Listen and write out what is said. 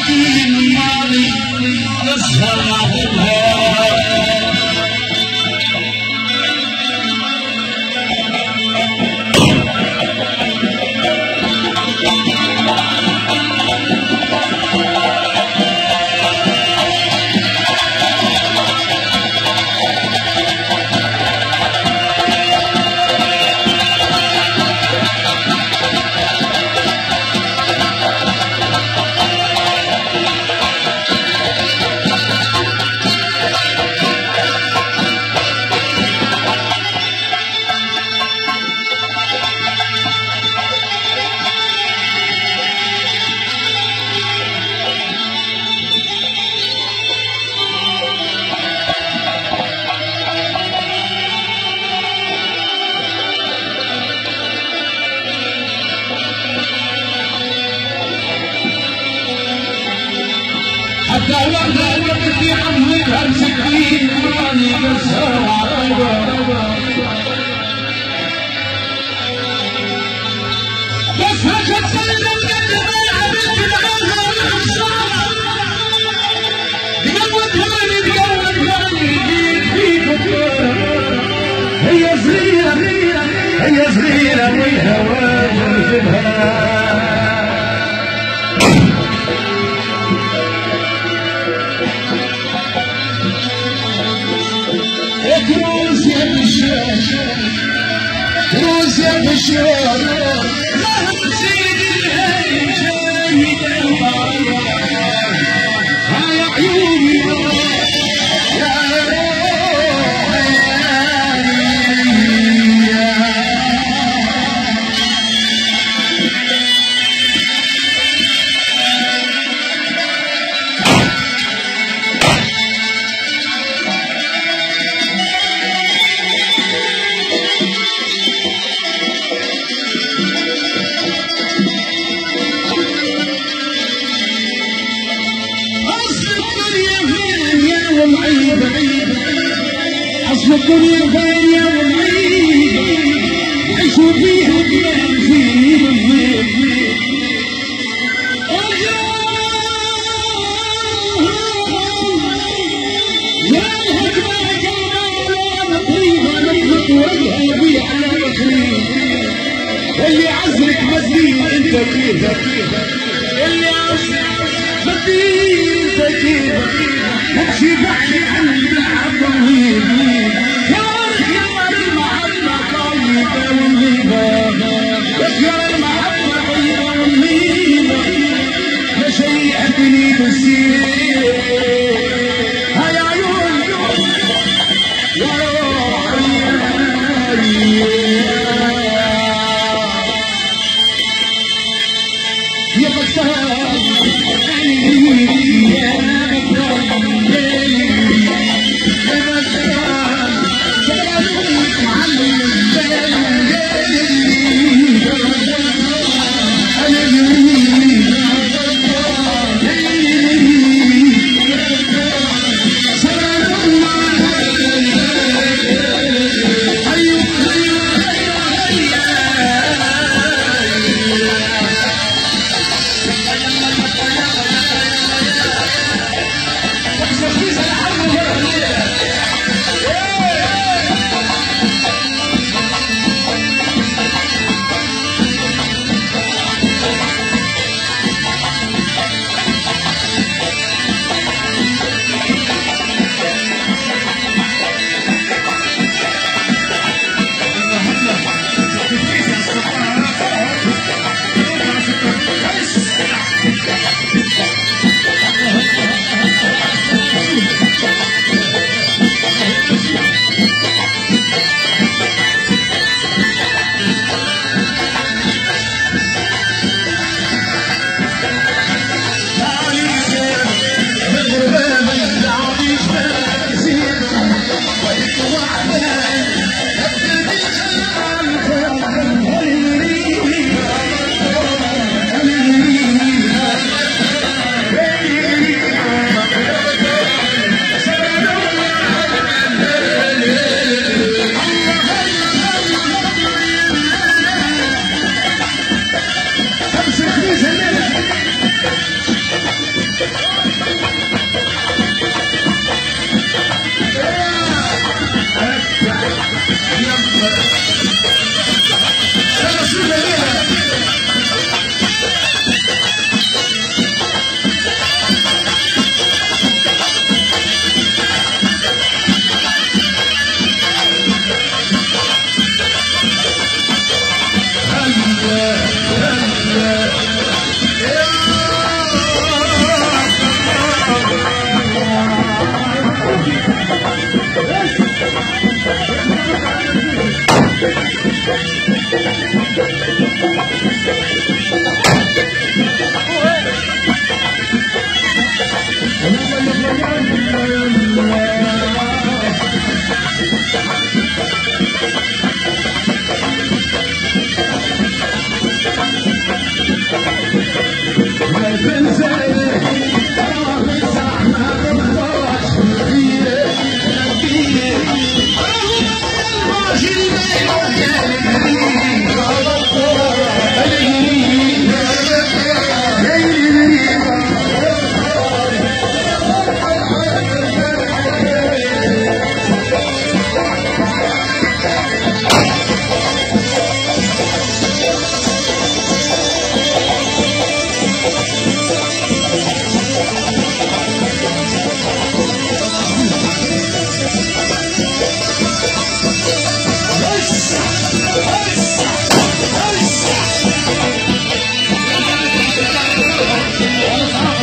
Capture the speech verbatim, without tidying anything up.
مسكين مالي نسهر عليها هي صغيرة هي صغيرة والهوى جرفها روس يا بشار روس يا بشار لهم سيد الهي شاهد الغاية هاي عيوني يا أصل الدنيا غالية ومعيبة عيشوا فيها في بالليل يا الهجمة جمالة طيبة نطلق وجهها بي على مخليق اللي عزلك مدين انت كيفك اللي عزلك مدين انت كيفك تمشي بعدي عن المحبة يا رجال المحبة طيبة والغيبة رجال المحبة طيبة والغيبة يا شيعتني بالسير هيا عيون يا روحي يا بكتار يا